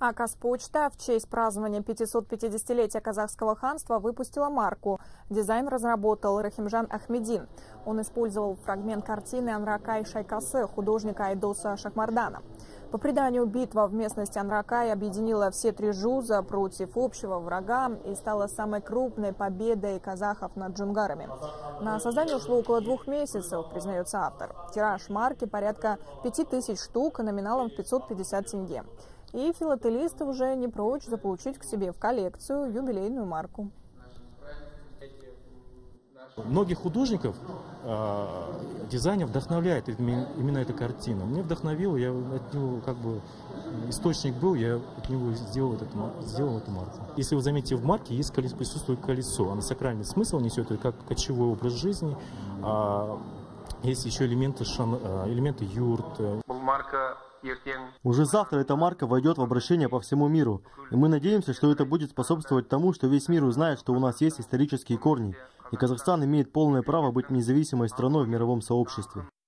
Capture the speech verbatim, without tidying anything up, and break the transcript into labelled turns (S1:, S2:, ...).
S1: А Казпочта в честь празднования пятисот-пятидесятилетия казахского ханства выпустила марку. Дизайн разработал Рахимжан Ахмедин. Он использовал фрагмент картины Анракай Шайкасы художника Айдоса Шахмардана. По преданию, битва в местности Анракай объединила все три жуза против общего врага и стала самой крупной победой казахов над джунгарами. На создание ушло около двух месяцев, признается автор. Тираж марки порядка пяти тысяч штук номиналом в пятьсот пятьдесят тенге. И филателисты уже не прочь заполучить к себе в коллекцию юбилейную марку.
S2: Многих художников э, дизайнер вдохновляет именно эта картина. Мне вдохновило, я от него как бы источник был, я от него сделал, этот, сделал эту марку. Если вы заметите, в марке есть колесо, присутствует колесо, оно сакральный смысл несет, это как кочевой образ жизни. А есть еще элементы, шан, элементы юрт.
S3: Уже завтра эта марка войдет в обращение по всему миру. И мы надеемся, что это будет способствовать тому, что весь мир узнает, что у нас есть исторические корни. И Казахстан имеет полное право быть независимой страной в мировом сообществе.